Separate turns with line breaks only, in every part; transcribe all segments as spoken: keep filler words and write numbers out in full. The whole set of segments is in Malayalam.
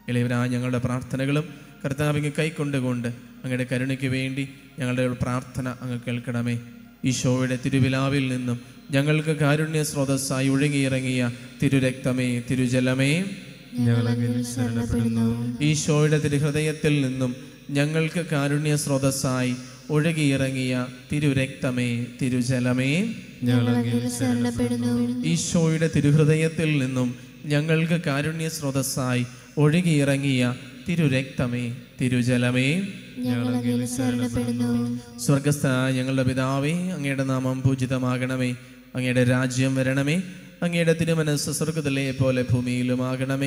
ഇളയവരായ ഞങ്ങളുടെ പ്രാർത്ഥനകളും കർത്താവിനെ കൈക്കൊണ്ടുകൊണ്ട് അങ്ങയുടെ കരുണയ്ക്ക് വേണ്ടി ഞങ്ങളുടെ പ്രാർത്ഥന അങ്ങ് കേൾക്കണമേ. ഈശോയുടെ തിരുവിലാവിൽ നിന്നും ഞങ്ങൾക്ക് കാരുണ്യ സ്രോതസ്സായി ഒഴുകിയിറങ്ങിയ തിരുരക്തമേ, തിരുജലമേ, ഈശോയുടെ തിരുഹൃദയത്തിൽ നിന്നും ഞങ്ങൾക്ക് കാരുണ്യ സ്രോതസ്സായി ഒഴുകിയിറങ്ങിയ തിരുരക്തമേ, തിരുജലമേ, ഈശോയുടെ തിരുഹൃദയത്തിൽ നിന്നും ഞങ്ങൾക്ക് കാരുണ്യ സ്രോതസ്സായി ഒഴുകിയിറങ്ങിയ തിരുരക്തമേ, തിരുജലമേ, സ്വർഗസ്ഥനായ ഞങ്ങളുടെ പിതാവേ, അങ്ങയുടെ നാമം പൂജിതമാകണമേ. അങ്ങയുടെ രാജ്യം വരണമേ. അങ്ങയുടെ തിരുമനസ്സ് സ്വർഗ്ഗത്തിലെ പോലെ ഭൂമിയിലുമാകണമേ.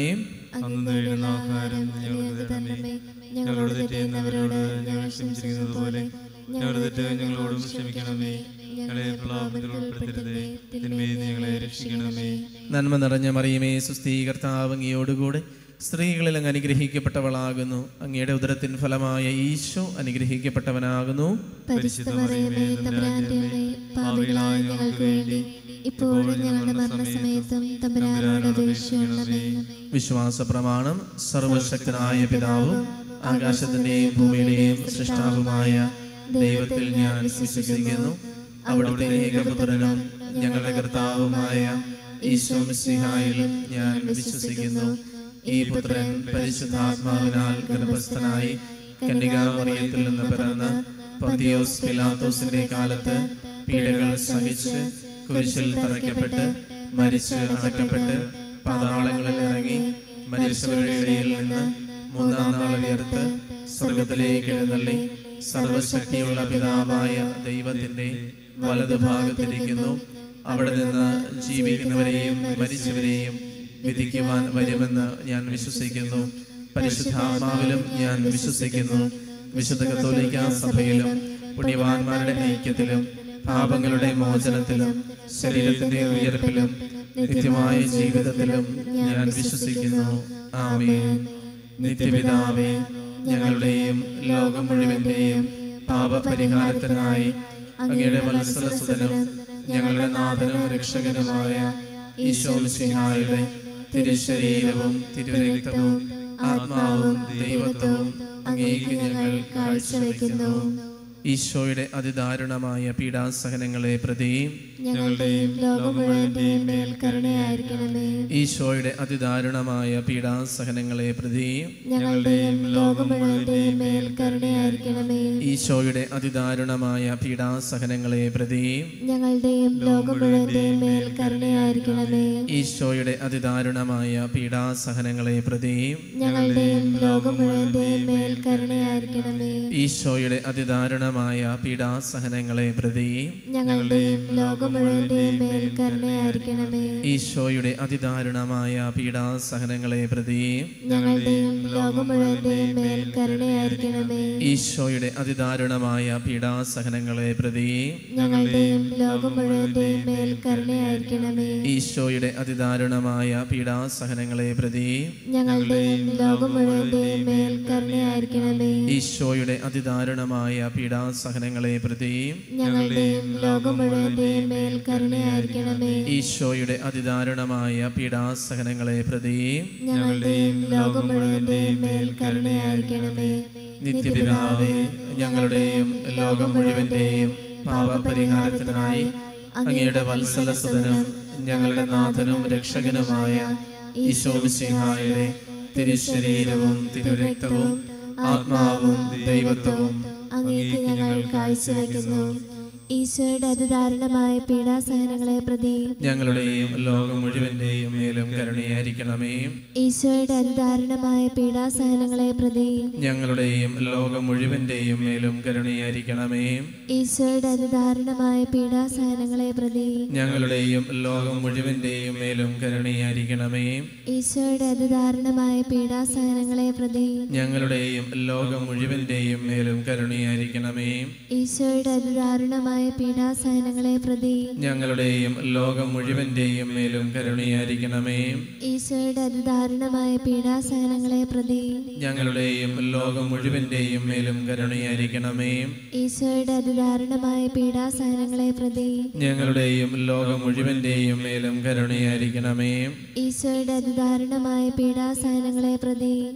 ഞങ്ങളോട് തെറ്റ് ചെയ്യുന്നവരോട് ഞങ്ങൾ ക്ഷമിച്ചിരിക്കുന്നത് പോലെ ഞങ്ങളുടെ തെറ്റ് ഞങ്ങളോടും ക്ഷമിക്കണമേ. ഞങ്ങളെ പ്രലോഭനത്തിൽ ഉൾപ്പെടുത്തരുതേ, തിന്മയിൽ നിന്ന് ഞങ്ങളെ രക്ഷിക്കണമേ.
നന്മ നിറഞ്ഞ മറിയമേ, സുസ്ഥീ, കർത്താവ് അങ്ങയോടുകൂടെ സ്ത്രീകളിൽ അങ്ങ് അനുഗ്രഹിക്കപ്പെട്ടവളാകുന്നു. അങ്ങയുടെ ഉദരത്തിൻ ഫലമായ ഈശോ അനുഗ്രഹിക്കപ്പെട്ടവനാകുന്നു.
പരിശുദ്ധ മറിയമേ, തമ്പുരാന്റെ അമ്മേ, പാപികളായ ഞങ്ങൾക്ക് വേണ്ടി ഇപ്പോഴും ഞങ്ങളുടെ മരണസമയത്തും തമ്പുരാനോട് അപേക്ഷിക്കണമേ.
വിശ്വാസ പ്രമാണം. സർവശക്തനായ പിതാവും ആകാശത്തിന്റെയും ഭൂമിയുടെയും സൃഷ്ടാവുമായ ദൈവത്തിൽ ഞാൻ വിശ്വസിക്കുന്നു. അവിടുത്തെ ഏകപുത്രനും ഞങ്ങളുടെ കർത്താവുമായ ഈശോ മിശിഹായിലും ഞാൻ വിശ്വസിക്കുന്നു. ഈ പുത്രൻ പരിശുദ്ധാത്മാവിനാൽ ഗർഭസ്ഥനായി കന്യകാമറിയത്തിൽ നിന്ന് പിറന്ന് പൊന്തിയോസ് പിലാത്തോസിന്റെ കാലത്ത് പീഡകൾ സഹിച്ച് കുരിശിൽ തറയ്ക്കപ്പെട്ട് മരിച്ച് അടക്കപ്പെട്ട് പാതാളങ്ങളിൽ ഇറങ്ങി മരിച്ചവരുടെ ഇടയിൽ നിന്ന് മൂന്നാം നാൾ ഉയർത്ത് സ്വർഗത്തിലേക്ക് എഴുന്നള്ളി സർവശക്തിയുള്ള പിതാവായ ദൈവത്തിന്റെ വലതുഭാഗത്തിരിക്കുന്നു. അവിടെ നിന്ന് ജീവിക്കുന്നവരെയും മരിച്ചവരെയും വിധിക്കുവാൻ വരുമെന്ന് ഞാൻ വിശ്വസിക്കുന്നു. പരിശുദ്ധാത്മാവിലും ഞാൻ വിശ്വസിക്കുന്നു. വിശുദ്ധ കത്തോലിക്കാ സഭയിലും പുണ്യവാന്മാരുടെ ഐക്യത്തിലും പാപങ്ങളുടെ മോചനത്തിലും ശരീരത്തിന്റെ ഉയർപ്പിലും നിത്യമായ ജീവിതത്തിലും ഞാൻ വിശ്വസിക്കുന്നു. ആമേൻ. നിത്യപിതാവേ, ഞങ്ങളുടെയും ലോകം മുഴുവന്റെയും പാപപരിഹാരത്തിനായി അങ്ങയുടെ വത്സലസുതനും ഞങ്ങളുടെ നാഥനും രക്ഷകനുമായ ഈശോ മിശിഹായുടെ തിരുശരീരവും തിരുരക്തവും ആത്മാവും ദൈവത്വവും അങ്ങേക്ക് ഞങ്ങൾ കാഴ്ചവെക്കുന്നു. ഈശോയുടെ അതിദാരുണമായ പീഡാസഹനങ്ങളെ പ്രതി
ഞങ്ങളുടെയും ലോകം മുഴുവന്റെയും മേൽ കരുണയായിരിക്കണമേ.
ഈശോയുടെ അതിദാരുണമായ പീഡാസഹനങ്ങളെ പ്രതി
ഞങ്ങളുടെയും ലോകം മുഴുവന്റെയും മേൽ കരുണയായിരിക്കണമേ.
ഈശോയുടെ അതിദാരുണമായ പീഡാസഹനങ്ങളെ പ്രതി
ഞങ്ങളുടെയും ലോകം മുഴുവന്റെയും മേൽ കരുണയായിരിക്കണമേ.
ഈശോയുടെ അതിദാരുണമായ പീഡാസഹനങ്ങളെ പ്രതി
ഞങ്ങളുടെയും ലോകം മുഴുവന്റെയും മേൽ കരുണയായിരിക്കണമേ.
ഈശോയുടെ അതിദാരുണമായ പീഡാസഹനങ്ങളെ പ്രതി
ഞങ്ങളുടെയും ലോകം മുഴുവന്റെയും മേൽ കരുണയായിരിക്കണമേ.
ഈശോയുടെ അതിദാരുണമായ പീഡാസഹനങ്ങളെ പ്രതി
ഞങ്ങളുടെയും ലോകം മുഴുവന്റെയും മേൽ കരുണയായിരിക്കണമേ.
ഈശോയുടെ അതിദാരുണമായ പീഡാസഹനങ്ങളെ പ്രതി
ഞങ്ങളുടെയും ലോകം മുഴുവന്റെയും മേൽ കരുണയായിരിക്കണമേ.
ഈശോയുടെ അതിദാരുണമായ പീഡാസഹനങ്ങളെ പ്രതി
ഞങ്ങളുടെയും ലോകം മുഴുവന്റെയും മേൽ കരുണയായിരിക്കണമേ.
ഈശോയുടെ അതിദാരുണമായ പീഡാസഹനങ്ങളെ പ്രതി
ഞങ്ങളുടെയും ലോകം മുഴുവന്റെയും മേൽ കരുണയായിരിക്കണമേ.
ഈശോയുടെ അതിദാരുണമായ പീഡാസഹനങ്ങളെ പ്രതി
ഞങ്ങളുടെയും ലോകം മുഴുവന്റെയും മേൽ കരുണയായിരിക്കണമേ.
നിത്യപിതാവേ, ഞങ്ങളുടെയും ലോകം മുഴുവന്റെയും പാപപരിഹാരത്തിനായി അങ്ങയുടെ വത്സലസുതനും ഞങ്ങളുടെ നാഥനും രക്ഷകനുമായ ഈശോ മിശിഹായുടെ തിരുശരീരവും തിരുരക്തവും ആത്മാവും ദൈവത്വവും
അങ്ങേക്ക് ഞങ്ങൾ കാഴ്ചവെക്കുന്നു. ഈശോയുടെ അതിദാരുണമായ പീഡാസഹനങ്ങളെ പ്രതി
ഞങ്ങളുടെയും ലോകം മുഴുവന്റെയും മേലും കരുണയായിരിക്കണമേ.
ഈശോയുടെ അതിദാരുണമായ പീഡാസഹനങ്ങളെ പ്രതി
ഞങ്ങളുടെയും ലോകം മുഴുവന്റെയും മേലും കരുണയായിരിക്കണമേ.
ഈശോയുടെ അതിദാരുണമായ പീഡാസഹനങ്ങളെ പ്രതി
ഞങ്ങളുടെയും ലോകം മുഴുവന്റെയും മേലും കരുണയായിരിക്കണമേ.
ഈശോയുടെ അതിദാരുണമായ പീഡാസഹനങ്ങളെ പ്രതി
ഞങ്ങളുടെയും ലോകം മുഴുവന്റെയും മേലും കരുണയായിരിക്കണമേ.
ഈശോയുടെ അതിദാരുണമായ പീഡാസഹനങ്ങളെ പ്രതി
ഞങ്ങളുടെയും ലോകം മുഴുവന്റെയും മേലും കരുണയായിരിക്കണമേ.
ഈശോയുടെ അതിദാരുണമായ പീഡാസഹനങ്ങളെ പ്രതി
ഞങ്ങളുടെയും ലോകം മുഴുവന്റെയും മേലും കരുണയായിരിക്കണമേ.
ഈശോയുടെ അതിദാരുണമായ പീഡാസഹനങ്ങളെ പ്രതി
ഞങ്ങളുടെയും ലോകം മുഴുവന്റെയും മേലും കരുണയായിരിക്കണമേ.
ഈശോയുടെ അതിദാരുണമായ പീഡാസഹനങ്ങളെ പ്രതി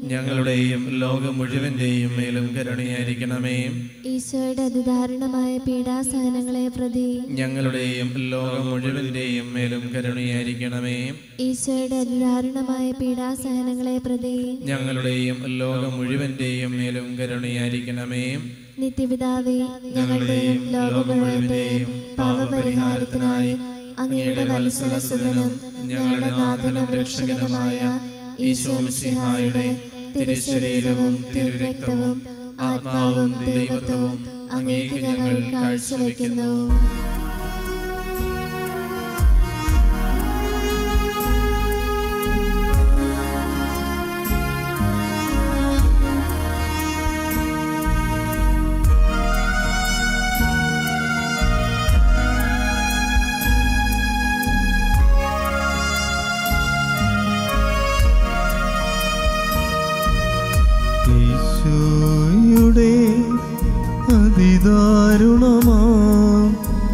ഞങ്ങളുടെയും ലോകം മുഴുവന്റെയും മേലും കരുണയായിരിക്കണമേ.
ഈശോയുടെ അതിദാരുണമായ പീഡാസഹനങ്ങളെ പ്രതി
ഞങ്ങളുടെയും ലോകം മുഴുവന്റെയും മേലും കരുണയായിരിക്കണമേ.
ഈശോയുടെ അതിദാരുണമായ പീഡാസഹനങ്ങളെ പ്രതി
ഞങ്ങളുടെയും ലോകം മുഴുവന്റെയും മേലും കരുണയായിരിക്കണമേ.
നിത്യപിതാവേ, ഞങ്ങളുടെയും ലോകം മുഴുവന്റെയും പാപപരിഹാരത്തിനായി അങ്ങയുടെ വത്സലസുതനും ഞങ്ങളുടെ നാഥനും രക്ഷകനുമായ ഈശോ മിശിഹായുടെ തിരുശരീരവും തിരുരക്തവും ആത്മാവും ദൈവത്വവും അങ്ങേക്ക് ഞങ്ങൾ കാഴ്ചവെക്കുന്നു.
ഈശോയുടെ അതിദാരുണമാം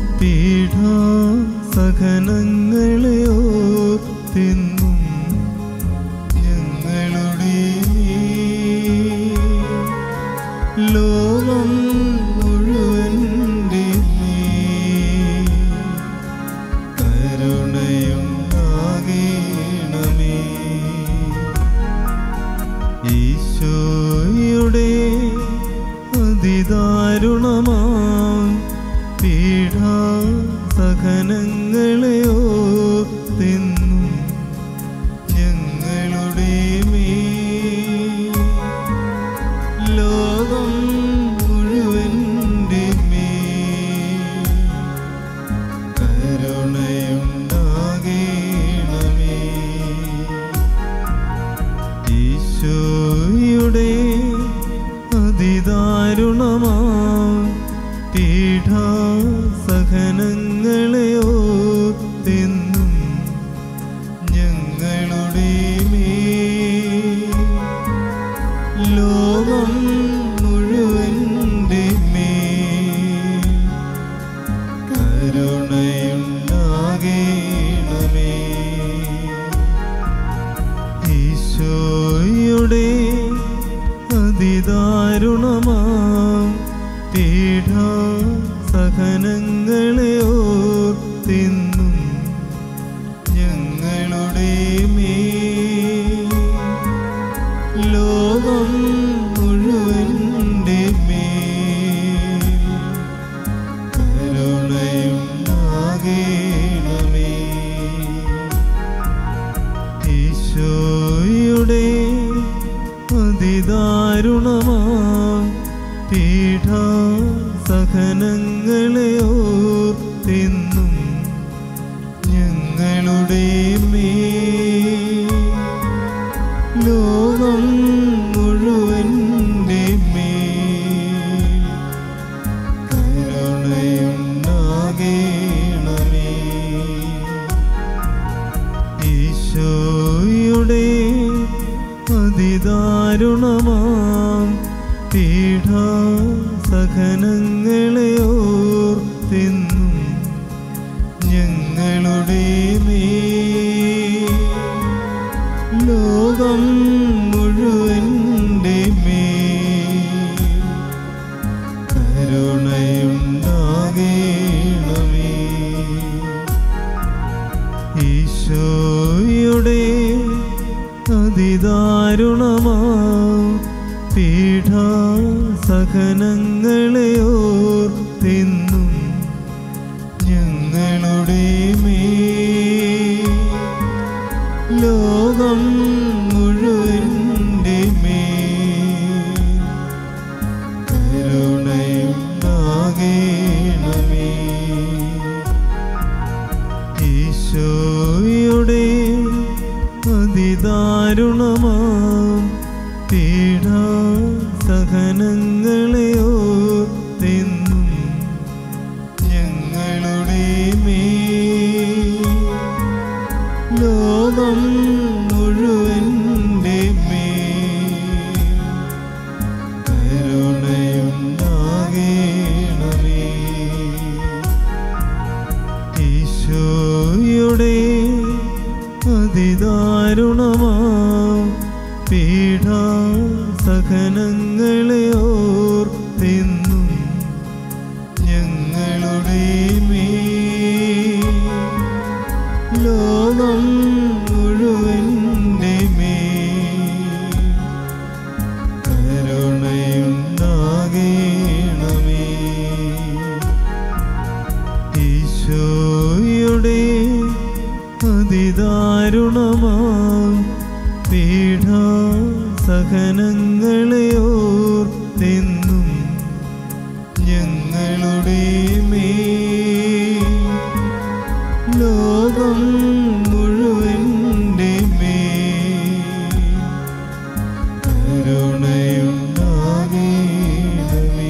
പീഡാസഹനങ്ങളെ ഓർത്തെന്നും ഞങ്ങളുടെ ലോകം മുഴുവൻ്റെ കരുണയുണ്ടാകണമേ. ഈശോയുടെ അതിദാരുണമാം പീഡാസഹനങ്ങളെ ഓർത്തെന്നും ഞങ്ങളുടെ മേൽ ലോകം മുഴുവൻ്റെ മേൽ കരുണയുണ്ടാകണമേ. ഈശോയുടെ അതിദാരുണമാം പീഡാസഹനങ്ങളെ ഓർത്തെന്നും ഞങ്ങളുടെ മേൽ ലോകം മുഴുവൻ്റെ മേൽ കരുണയുണ്ടാകണമേ. ഈശോയുടെ അതിദാരുണമാം പീഡാസഹനങ്ങളെ ഓർത്തെന്നും ഞങ്ങളുടെ മേൽ ലോകം മുഴുവൻ്റെ മേൽ കരുണയുണ്ടാകണമേ. ഈശോയുടെ അതിദാരുണമാം പീഡാസഹനങ്ങളെ ഓർത്തെന്നും ഞങ്ങളുടെ മേൽ ലോകം മുഴുവൻ്റെ മേൽ കരുണയുണ്ടാകണമേ. ഈശോയുടെ അതിദാരുണമാം പീഡാസഹനങ്ങളെ ഓർത്തെന്നും ഞങ്ങളുടെ മേൽ ലോകം മുഴുവൻ്റെ മേൽ കരുണയുണ്ടാകണമേ. ഈശോയുടെ അതിദാരുണമാം പീഡാസഹനങ്ങളെ ഓർത്തെന്നും ഞങ്ങളുടെ മേൽ ലോകം മുഴുവൻ്റെ മേൽ കരുണയുണ്ടാകണമേ. ഈശോയുടെ അതിദാരുണമാം പീഡാസഹനങ്ങളെ ഓർത്തെന്നും ഞങ്ങളുടെ മേൽ പീഡാസഹനങ്ങളെ ഓർത്തെന്നും ഞങ്ങളുടെ മേൽ ലോകം മുഴുവൻ്റെ മേൽ കരുണയുണ്ടാകണമേ. ഈശോയുടെ അതിദാരുണമാം പീഡാസഹനങ്ങളെ ഓർത്തെന്നും ഞങ്ങളുടെ മേൽ ലോകം മുഴുവൻ്റെ മേൽ കരുണയുണ്ടാകണമേ.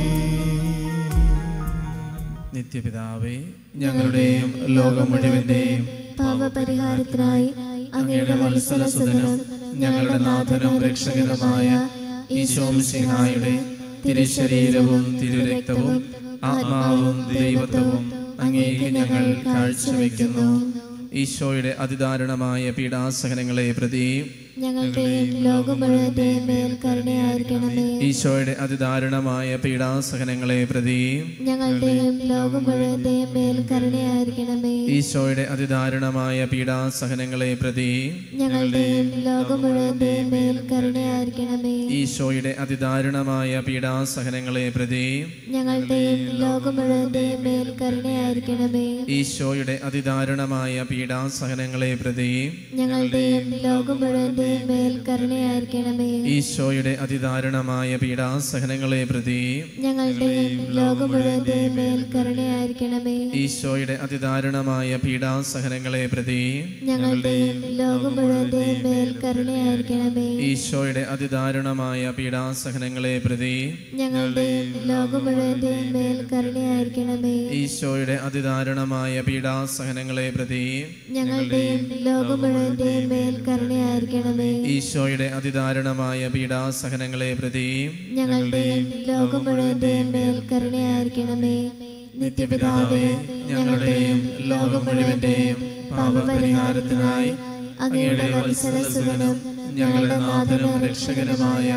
നിത്യപിതാവേ, ഞങ്ങളുടെയും ലോകം മുഴുവൻ്റെയും
പാപപരിഹാരത്തിനായി അങ്ങയുടെ വത്സലസുതനും ഞങ്ങളുടെ നാഥനും രക്ഷകനുമായ ഈശോമിശിഹായുടെ തിരുശരീരവും തിരുരക്തവും ആത്മാവും ദൈവത്വവും അങ്ങേക്ക് ഞങ്ങൾ കാഴ്ചവെക്കുന്നു.
ഈശോയുടെ അതിദാരുണമായ പീഡാസഹനങ്ങളെ പ്രതി
ഞങ്ങളുടെയും ലോകം മുഴുവന്റെയും മേൽ കരുണയായിരിക്കണമേ.
ഈശോയുടെ അതിദാരുണമായ പീഡാസഹനങ്ങളെ പ്രതി
ഞങ്ങളുടെയും ലോകം മുഴുവന്റെയും മേൽ കരുണയായിരിക്കണമേ.
ഈശോയുടെ അതിദാരുണമായ പീഡാസഹനങ്ങളെ പ്രതി
ഞങ്ങളുടെയും ലോകം മുഴുവന്റെയും മേൽ കരുണയായിരിക്കണമേ.
ഈശോയുടെ അതിദാരുണമായ പീഡാസഹനങ്ങളെ പ്രതി
ഞങ്ങളുടെയും ലോകം മുഴുവന്റെയും മേൽ കരുണയായിരിക്കണമേ.
ഈശോയുടെ അതിദാരുണമായ പീഡാസഹനങ്ങളെ പ്രതി
ഞങ്ങളുടെയും ലോകം മുഴുവന്റെയും മേൽ കരുണയായിരിക്കണമേ.
ഈശോയുടെ അതിദാരുണമായ പീഡാസഹനങ്ങളെ പ്രതി
ഞങ്ങളുടെയും ലോകം മുഴുവന്റെയും മേൽ കരുണയായിരിക്കണമേ.
ഈശോയുടെ അതിദാരുണമായ പീഡാസഹനങ്ങളെ പ്രതി
ഞങ്ങളുടെയും ലോകം മുഴുവന്റെയും മേൽ കരുണയായിരിക്കണമേ.
ഈശോയുടെ അതിദാരുണമായ പീഡാസഹനങ്ങളെ പ്രതി
ഞങ്ങളുടെയും ലോകം മുഴുവന്റെയും മേൽ കരുണയായിരിക്കണമേ.
ഈശോയുടെ അതിദാരുണമായ പീഡാസഹനങ്ങളെ പ്രതി
ഞങ്ങളുടെയും ലോകം മുഴുവന്റെയും മേൽ കരുണയായിരിക്കണമേ.
ഈശോയുടെ അതിദാരുണമായ പീഡാസഹനങ്ങളെ പ്രതി
ഞങ്ങളുടെയും ലോകം മുഴുവന്റെയും മേൽ കരുണയായിരിക്കണമേ. നിത്യപിതാവേ, ഞങ്ങളുടെയും ലോകം മുഴുവന്റെയും പാപപരിഹാരത്തിനായി അങ്ങയുടെ വത്സലസുതനും ഞങ്ങളുടെ നാഥനും രക്ഷകനുമായ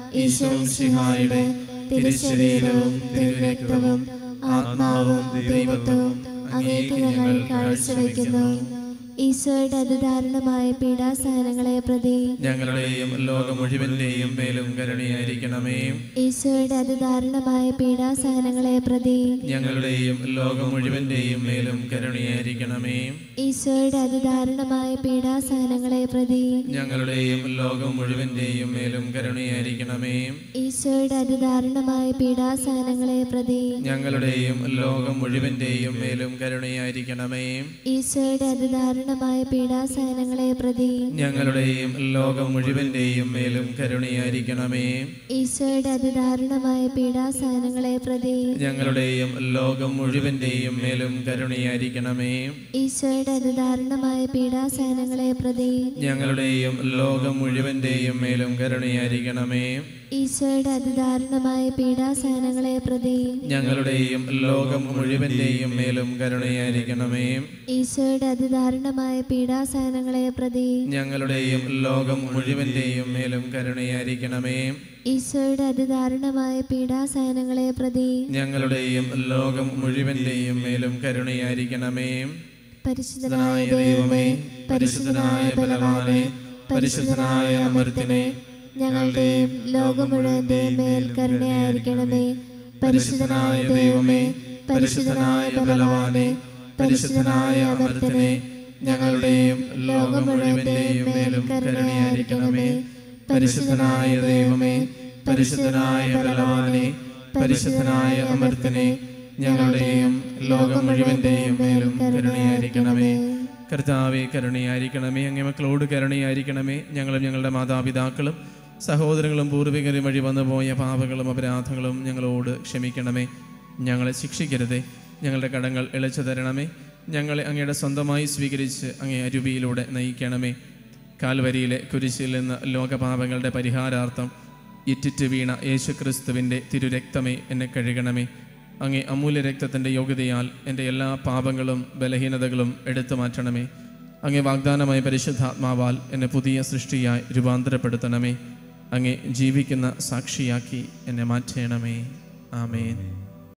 ഈശോമിശിഹായുടെ തിരുശരീരവും തിരുരക്തവും ആത്മാവും ദൈവത്വവും അങ്ങേക്ക് ഞങ്ങൾ കാഴ്ചവെക്കുന്നു. ഈശോയുടെ അതിദാരുണമായ പീഡാസഹനങ്ങളെ പ്രതി
ഞങ്ങളുടെയും ലോകം മുഴുവന്റെയും മേലും കരുണയായിരിക്കണമേ.
ഈശോയുടെ അതിദാരുണമായ പീഡാസഹനങ്ങളെ പ്രതി
ഞങ്ങളുടെയും ലോകം മുഴുവന്റെയും മേലും കരുണയായിരിക്കണമേ.
ഈശോയുടെ അതിദാരുണമായ പീഡാസഹനങ്ങളെ പ്രതി
ഞങ്ങളുടെയും ലോകം മുഴുവന്റെയും മേലും കരുണയായിരിക്കണമേ.
ഈശോയുടെ അതിദാരുണമായ പീഡാസഹനങ്ങളെ പ്രതി
ഞങ്ങളുടെയും ലോകം മുഴുവന്റെയും മേലും കരുണയായിരിക്കണമേ.
ഈശോയുടെ അതിദാരുണമായ പീഡാസഹനങ്ങളെ പ്രതി
ഞങ്ങളുടെയും ലോകം മുഴുവന്റെയും മേലും കരുണയായിരിക്കണമേ.
ഈശോയുടെ അതിദാരുണമായ പീഡാസഹനങ്ങളെ പ്രതി
ഞങ്ങളുടെയും ലോകം മുഴുവന്റെയും മേലും കരുണയായിരിക്കണമേ.
ഈശോയുടെ അതിദാരുണമായ പീഡാസഹനങ്ങളെ പ്രതി
ഞങ്ങളുടെയും ലോകം മുഴുവന്റെയും മേലും കരുണയായിരിക്കണമേ.
ഈശോയുടെ അതിദാരുണമായ പീഡാസഹനങ്ങളെ പ്രതി
ഞങ്ങളുടെയും ലോകം മുഴുവന്റെയും മേലും കരുണയായിരിക്കണമേ.
ഈശോയുടെ അതിദാരുണമായ പീഡാസഹനങ്ങളെ പ്രതി
ഞങ്ങളുടെയും ലോകം മുഴുവന്റെയും മേലും കരുണയായിരിക്കണമേ.
ഈശോയുടെ അതിദാരുണമായ പീഡാസഹനങ്ങളെ പ്രതി
ഞങ്ങളുടെയും ലോകം മുഴുവന്റെയും മേലും കരുണയായിരിക്കണമേ.
പരിശുദ്ധനായ ദൈവമേ, പരിശുദ്ധനായ ബലവാനേ, പരിശുദ്ധനായ അമർത്തിനെ, ഞങ്ങളുടെയും ലോകം മുഴുവന്റെയും മേൽ കരുണയായിരിക്കണമേ. പരിശുദ്ധനായ ദൈവമേ, പരിശുദ്ധനായ ബലവാനേ, പരിശുദ്ധനായ അമർത്തിനെ, ഞങ്ങളുടെയും ലോകം മുഴുവന്റെയും മേലും കരുണയായിരിക്കണമേ. പരിശുദ്ധനായ ദൈവമേ, പരിശുദ്ധനായ ബലവാനേ, പരിശുദ്ധനായ അമർത്തിനെ, ഞങ്ങളുടെയും ലോകം മുഴുവന്റെയും മേലും കരുണയായിരിക്കണമേ.
കർത്താവേ, കരുണയായിരിക്കണമേ. അങ്ങേ മക്കളോട് കരുണയായിരിക്കണമേ. ഞങ്ങളും ഞങ്ങളുടെ മാതാപിതാക്കളും സഹോദരങ്ങളും പൂർവികരും വഴി വന്നുപോയ പാപങ്ങളും അപരാധങ്ങളും ഞങ്ങളോട് ക്ഷമിക്കണമേ. ഞങ്ങളെ ശിക്ഷിക്കരുതേ, ഞങ്ങളുടെ കടങ്ങൾ ഇളച്ചു തരണമേ. ഞങ്ങളെ അങ്ങയുടെ സ്വന്തമായി സ്വീകരിച്ച് അങ്ങേ അരുവിയിലൂടെ നയിക്കണമേ. കാൽവരിയിലെ കുരിശിൽ നിന്ന് ലോകപാപങ്ങളുടെ പരിഹാരാർത്ഥം ഇറ്റിറ്റ് വീണ യേശുക്രിസ്തുവിൻ്റെ തിരുരക്തമേ എന്നെ കഴുകണമേ. അങ്ങേ അമൂല്യ രക്തത്തിൻ്റെ യോഗ്യതയാൽ എൻ്റെ എല്ലാ പാപങ്ങളും ബലഹീനതകളും എടുത്തു മാറ്റണമേ. അങ്ങേ വാഗ്ദാനമായ പരിശുദ്ധാത്മാവാൽ എന്നെ പുതിയ സൃഷ്ടിയായി രൂപാന്തരപ്പെടുത്തണമേ. അങ്ങേ ജീവിക്കുന്ന സാക്ഷിയാക്കി എന്നെ മാറ്റണമേ. ആമേൻ.